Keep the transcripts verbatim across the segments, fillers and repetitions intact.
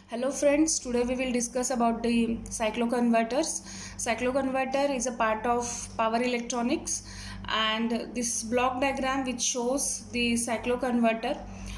Hello friends, today we will discuss about the cycloconverters. Cycloconverter is a part of power electronics, and this block diagram which shows the cycloconverter,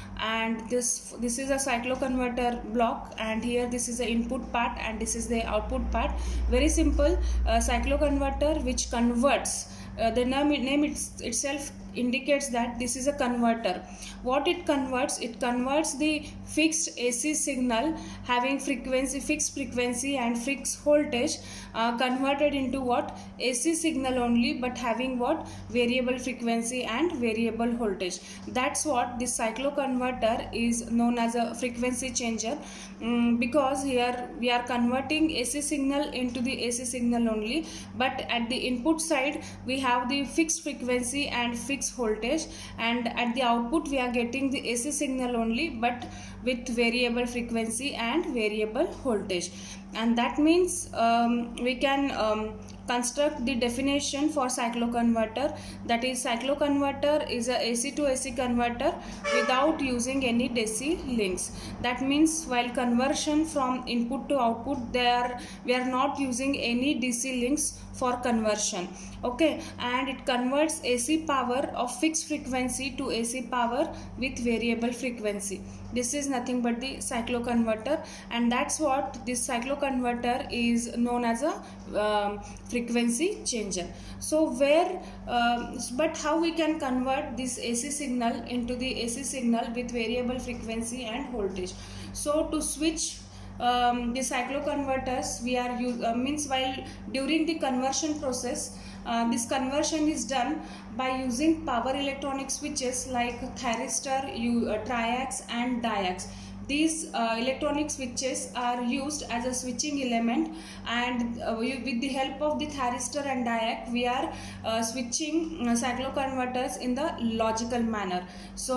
and this this is a cycloconverter block, and here this is the input part and this is the output part. Very simple uh, cycloconverter which converts. Uh, the name, name it's, itself indicates that this is a converter. What it converts? It converts the fixed A C signal having frequency, fixed frequency and fixed voltage uh, converted into what? A C signal only, but having what? Variable frequency and variable voltage. That's what this cycloconverter is known as a frequency changer, um, because here we are converting A C signal into the A C signal only, but at the input side we have the fixed frequency and fixed voltage, and at the output we are getting the A C signal only, but with variable frequency and variable voltage. And that means um, we can um, construct the definition for cycloconverter, that is cycloconverter is a AC to A C converter without using any D C links. That means while conversion from input to output, there we are not using any D C links for conversion, okay, and it converts A C power of fixed frequency to A C power with variable frequency. This is nothing but the cycloconverter, and that's what this cycloconverter is known as a um, frequency changer. So where um, but how we can convert this A C signal into the A C signal with variable frequency and voltage? So to switch Um, the cycloconverters, we are use, uh, means while during the conversion process, uh, this conversion is done by using power electronic switches like thyristor, uh, triacs and diacs. These uh, electronic switches are used as a switching element, and uh, we, with the help of the thyristor and diac, we are uh, switching uh, cycloconverters in the logical manner. So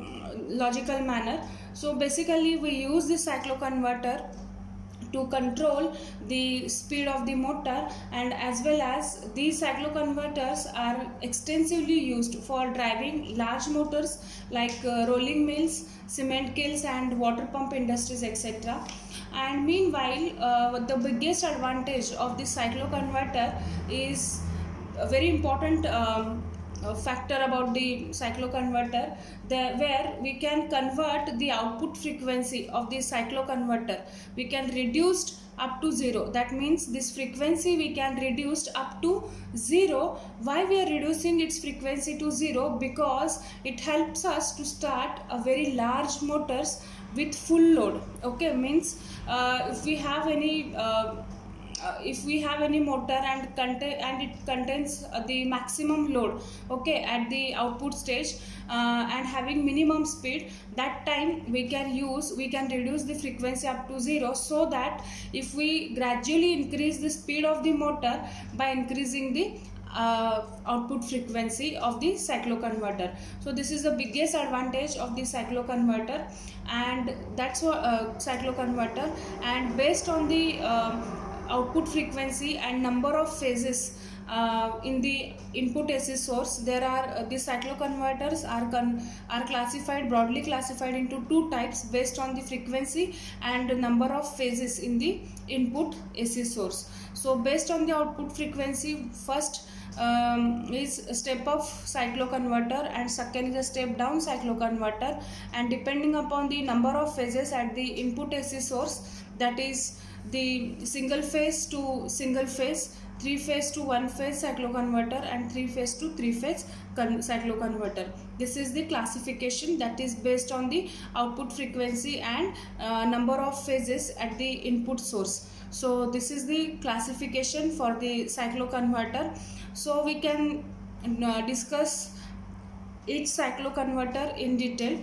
logical manner. So basically we use the cycloconverter to control the speed of the motor, and as well as these cycloconverters are extensively used for driving large motors like uh, rolling mills, cement kilns and water pump industries, et cetera. And meanwhile, uh, the biggest advantage of this cycloconverter is a very important um, Uh, factor about the cycloconverter, the, where we can convert the output frequency of the cycloconverter. We can reduce up to zero. That means this frequency we can reduce up to zero. Why we are reducing its frequency to zero? Because it helps us to start a very large motors with full load. Okay, means uh, if we have any uh, Uh, if we have any motor and contain and it contains uh, the maximum load, okay, at the output stage, uh, and having minimum speed, that time we can use we can reduce the frequency up to zero, so that if we gradually increase the speed of the motor by increasing the uh, output frequency of the cycloconverter. So this is the biggest advantage of the cycloconverter, and that's what uh, cycloconverter. And based on the uh, output frequency and number of phases uh, in the input A C source, there are uh, the cycloconverters are con are classified broadly classified into two types based on the frequency and number of phases in the input A C source. So based on the output frequency, first um, is a step up cycloconverter and second is a step down cycloconverter, and depending upon the number of phases at the input A C source, that is the single phase to single phase, three phase to one phase cycloconverter and three phase to three phase cycloconverter. This is the classification that is based on the output frequency and uh, number of phases at the input source. So this is the classification for the cycloconverter. So we can uh, discuss each cycloconverter in detail.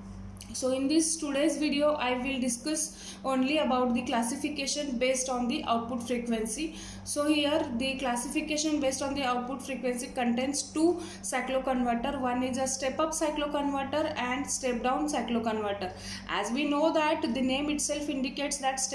So in this today's video, I will discuss only about the classification based on the output frequency. So here the classification based on the output frequency contains two cycloconverter. One is a step up cycloconverter and step down cycloconverter. As we know that the name itself indicates that step up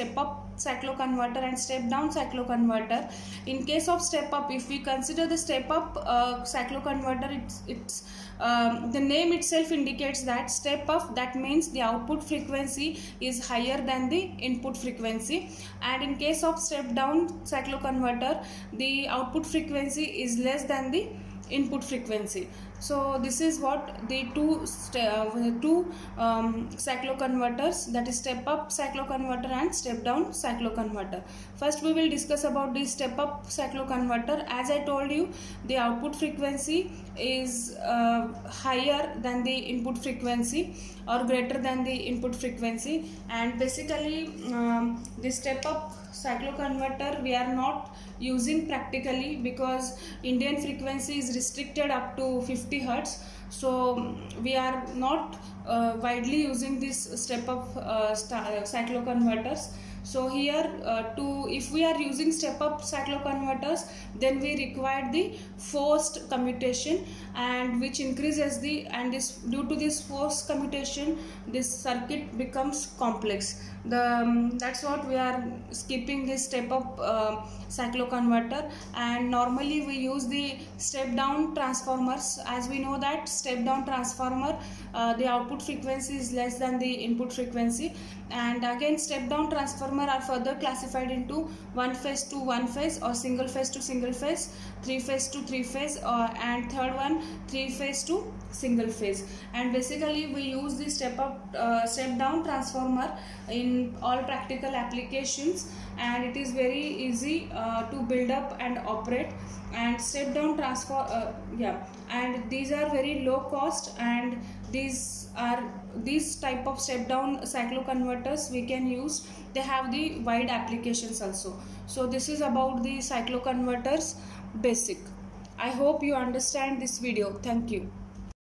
cycloconverter and step down cycloconverter. In case of step up, if we consider the step up uh, cycloconverter, it's it's um, the name itself indicates that step up, that means the output frequency is higher than the input frequency, and in case of step down cycloconverter, the output frequency is less than the input frequency. So this is what the two uh, two um, cycloconverters, that is step up cycloconverter and step down cycloconverter. First we will discuss about the step up cycloconverter. As I told you, the output frequency is uh, higher than the input frequency or greater than the input frequency, and basically um, the step up cycloconverter we are not using practically because Indian frequency is restricted up to fifty hertz, so we are not uh, widely using this step up uh, cycloconverters. So here uh, to if we are using step up cycloconverters, then we require the forced commutation, and which increases the, and this due to this forced commutation this circuit becomes complex. The um, that's what we are skipping this step up uh, cycloconverter, and normally we use the step down transformers. As we know that step down transformer uh, the output frequency is less than the input frequency, and again step down transformer are further classified into one phase to one phase or single phase to single phase, three phase to three phase, uh, and third one three phase to single phase. And basically we use the step up uh, step down transformer in all practical applications, and it is very easy uh, to build up and operate. And step down transfer uh, yeah and these are very low cost, and these are these type of step down cycloconverters we can use. They have the wide applications also. So this is about the cycloconverters basic. I hope you understand this video. Thank you.